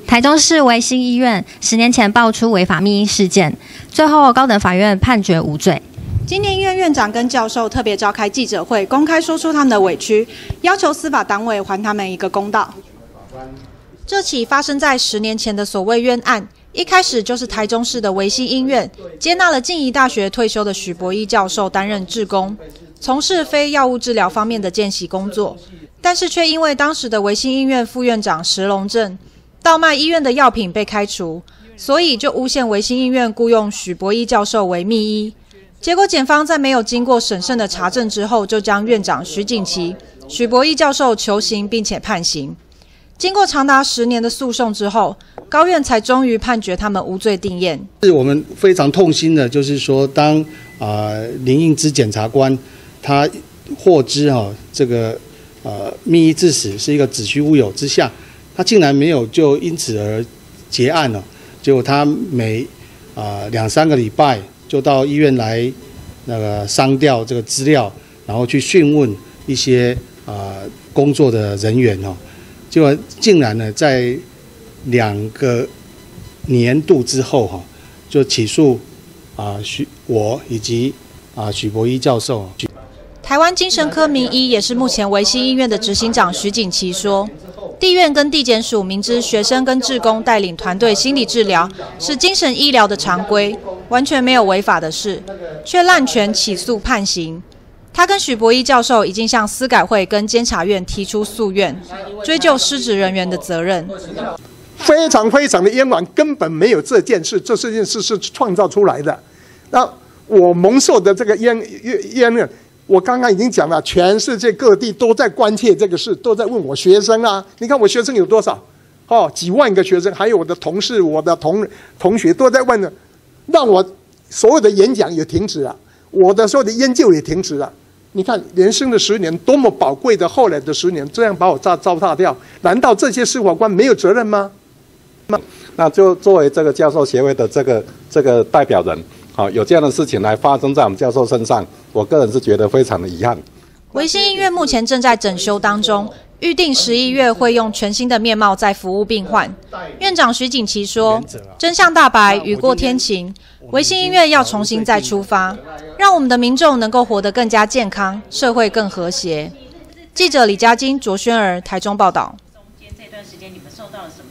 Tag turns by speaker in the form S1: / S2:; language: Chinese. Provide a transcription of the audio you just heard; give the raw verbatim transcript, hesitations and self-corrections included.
S1: 台中市维新医院十年前爆出违法密医事件，最后高等法院判决无罪。
S2: 今年医院院长跟教授特别召开记者会，公开说出他们的委屈，要求司法单位还他们一个公道。这起发生在十年前的所谓冤案，一开始就是台中市的维新医院接纳了静宜大学退休的许博义教授担任志工，从事非药物治疗方面的见习工作，但是却因为当时的维新医院副院长石龙正倒卖医院的药品被开除，所以就诬陷维新医院雇用许博义教授为密医。结果检方在没有经过审慎的查证之后，就将院长徐锦旗、许博义教授求刑并且判刑。经过长达十年的诉讼之后，高院才终于判决他们无罪定谳。
S3: 是我们非常痛心的，就是说当啊、呃、林应之检察官他获知哈、哦、这个呃密医致死是一个子虚乌有之下，他竟然没有就因此而结案了、哦。结果他每啊两、呃、三个礼拜就到医院来那个商调这个资料，然后去讯问一些啊、呃、工作的人员哦。结果竟然呢，在两个年度之后哈，就起诉啊许我以及啊许博义教授。
S2: 台湾精神科名医也是目前维新医院的执行长徐锦旗说，地院跟地检署明知学生跟志工带领团队心理治疗是精神医疗的常规，完全没有违法的事，却滥权起诉判刑。他跟许博义教授已经向司改会跟监察院提出诉愿，追究失职人员的责任。
S4: 非常非常的冤枉，根本没有这件事，这这件事是创造出来的。那我蒙受的这个冤冤冤呢？我刚刚已经讲了，全世界各地都在关切这个事，都在问我学生啊。你看我学生有多少？哦，几万个学生，还有我的同事、我的同同学都在问呢，让我所有的演讲也停止了，我的所有的研究也停止了。你看人生的十年多么宝贵的，后来的十年这样把我糟糟蹋掉，难道这些司法官没有责任吗？
S5: 那就作为这个教授协会的这个这个代表人，好，有这样的事情来发生在我们教授身上，我个人是觉得非常的遗憾。
S2: 维新医院目前正在整修当中，预定十一月会用全新的面貌再服务病患。院长徐锦旗说，真相大白，雨过天晴，维新医院要重新再出发，让我们的民众能够活得更加健康，社会更和谐。记者李嘉晶、卓轩儿台中报道。中间这段时间你们受到了什么